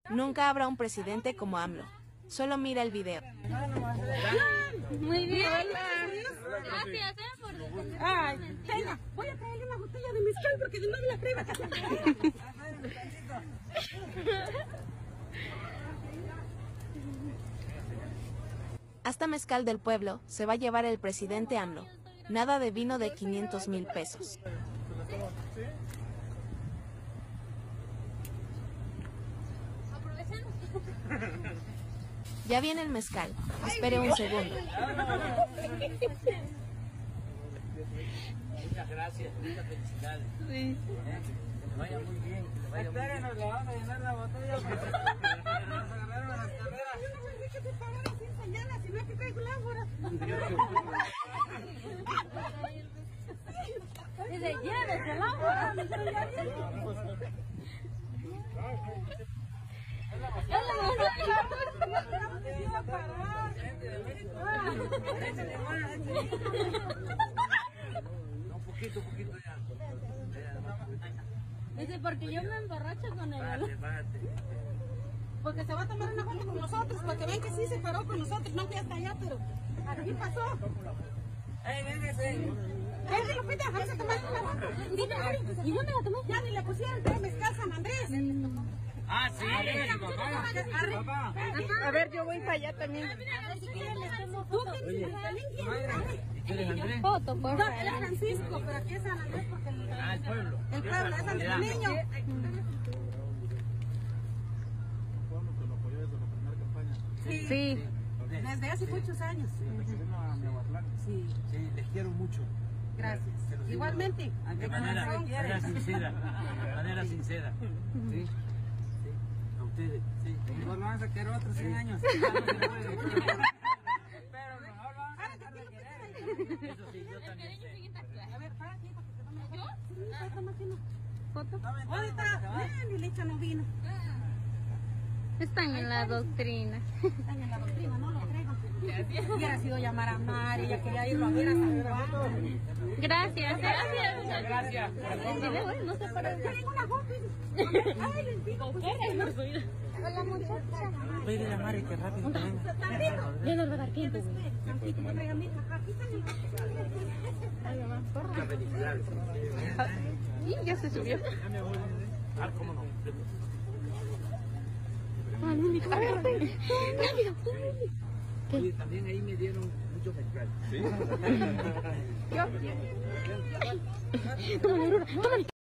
Nunca habrá un presidente como AMLO. Solo mira el video. Muy bien. Gracias por defender. Ay, tenga, voy a traerle una botella de mezcal porque de nuevo la prueba que se Hasta mezcal del pueblo se va a llevar el presidente AMLO. Nada de vino de 500,000 pesos. Aprovechando. Ya viene el mezcal. Espere un segundo. Muchas gracias, muchas felicidades. Sí. Que le vaya muy bien, que le vaya muy bien. Espérenos, le vamos a llenar la botella. Nos agarraron a las carreras. Yo no pensé que te pagara sin señalas, sino que traigo lámpara. Dice, llévese el agua. Un poquito ya. Dice, porque yo me emborracho con el Bájate, bájate. Porque se va a tomar una foto con nosotros, para que vean que sí se paró con nosotros, no que hasta allá, pero aquí pasó. ¡Ey, véngase! Vente, Lupita, vamos a tomar una foto. ¿Y dónde la tomé? Ya ni le pusieron tres mezcal San Andrés. Ah, sí, papá. A ver, yo voy para allá también. A ver, si quieren les tomo ¿Tú foto. qué dices? ¿Y tú eres Andrés? Foto, por No, favor. él es Francisco, pero aquí es San Andrés porque el pueblo. pueblo es San Niño. Sí. Desde hace muchos años. Sí, Sí, les quiero mucho. gracias. Se los digo Igualmente. De manera sincera. De manera sincera. ¿Sí? Sí. A ustedes. Sí. Nos vamos a querer otros 100 años. Pero mejor vamos a dejar de querer. Eso sí, yo también sé. A ver, para aquí, porque no me... ¿Yo? Sí, para tomar aquí, ¿no? Foto. ¿Dónde está? Ni leche no vino. Están en la doctrina. Están en la doctrina, no lo traigo. Hubiera sido llamar a Mari, ya quería irlo a ver a San Juan. Gracias, gracias. Gracias. No se para. Traigo una foto. Ay, les digo, pues, hola, muchacha. Pídele a Mari que rápido que venga. Tantito. Ya nos va a dar tiempo. Tantito, me traigan mi caja. Aquí está mi caja. Muchas felicidades. Y ya se subió. Ah, cómo no. Oye, también ahí me dieron mucho mezcal. ¿Sí?